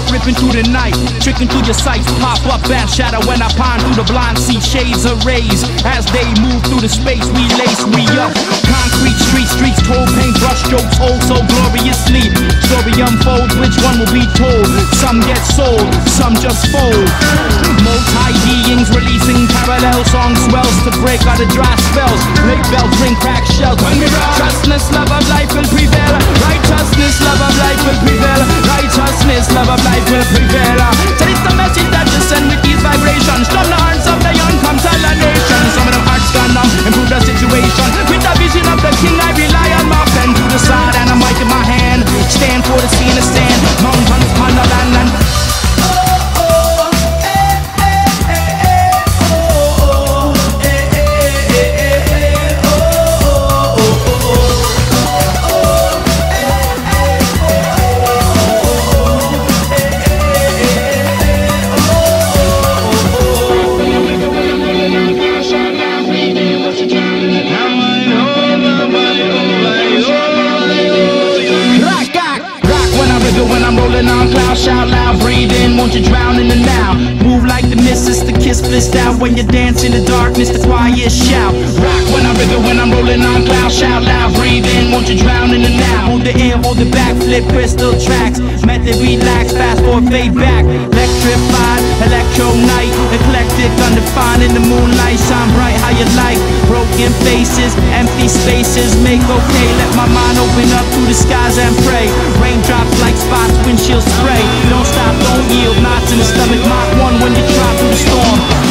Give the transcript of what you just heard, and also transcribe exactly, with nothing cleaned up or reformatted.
ripping through the night, tricking through your sights. Pop up and shadow when I pine through the blind. See shades of rays as they move through the space. We lace, we up. Concrete streets, streets told, paintbrush strokes hold so gloriously. Story unfolds, which one will be told? Some get sold, some just fold. Multi-beings releasing parallel song swells to break out the dry spells. Lake bells ring, crack shells. When we run, trustness, love of life will prevail. Righteousness, love of life will prevail. Righteousness, love of life will prevail. So it's the message that you send with these vibrations. From the hearts of the young come tell the nation. Some of them hearts gone numb, improve the situation. With the vision of the king I rely on my pen to the side and a mic in my hand. Stand for the sea and the stand. Mountains upon the land and when I'm rolling on clouds, shout loud, breathe in, won't you drown in the now? Move like the mist, it's the kiss blissed out. When you dance in the darkness, the quiet shout. Rock when I wiggle, when I'm rolling on clouds, shout loud, breathe in, won't you drown in the now? Hold the air, hold the back, flip crystal tracks. Method relax, fast forward, fade back. Electrified, electro night, eclectic, undefined in the moonlight. Shine bright how you like. Broken faces, empty spaces, make okay. Let my mind open up through the skies and pray. Raindrops like spots, windshield spray. Don't stop, don't yield, knots in the stomach. Mach one when you try through the storm.